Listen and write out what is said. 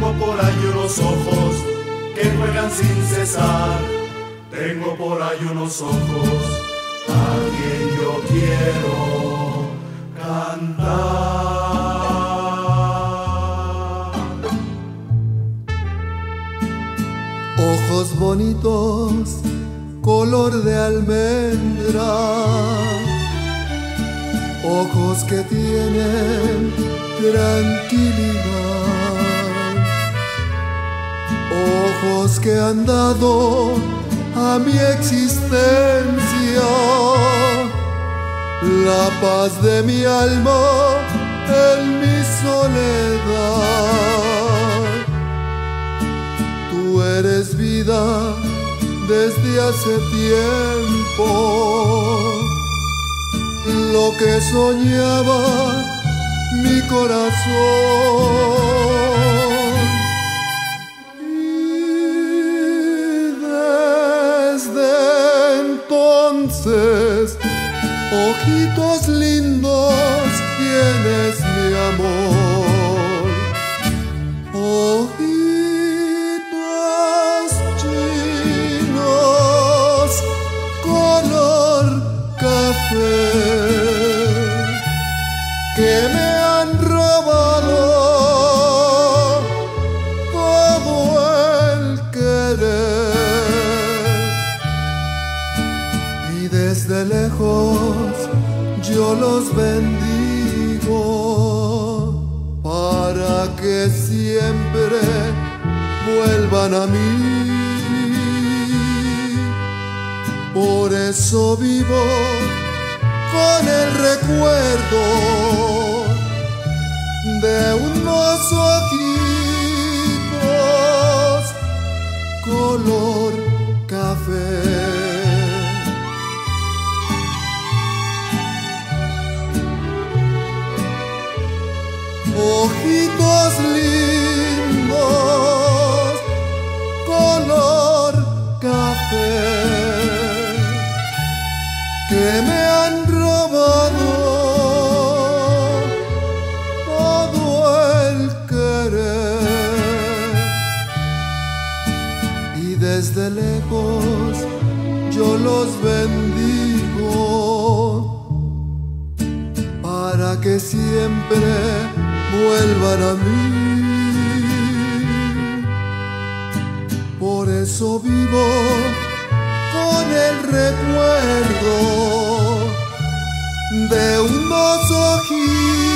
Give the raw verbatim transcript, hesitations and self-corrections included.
Tengo por ahí unos ojos que juegan sin cesar. Tengo por ahí unos ojos a quien yo quiero cantar. Ojos bonitos, color de almendra, ojos que tienen tranquilidad, ojos que han dado a mi existencia la paz de mi alma en mi soledad. Tú eres vida desde hace tiempo, lo que soñaba mi corazón. Y desde entonces, ojitos lindos, tienes mi amor. Ojitos chinos, color café, que me han robado todo el querer. Y desde lejos yo los bendigo para que siempre vuelvan a mí. Por eso vivo con el recuerdo de unos ojitos color café. Ojitos lindos, color café, que me han robado todo el querer. Y desde lejos yo los bendigo para que siempre vuelvan a mí. Por eso vivo con el recuerdo de unos ojitos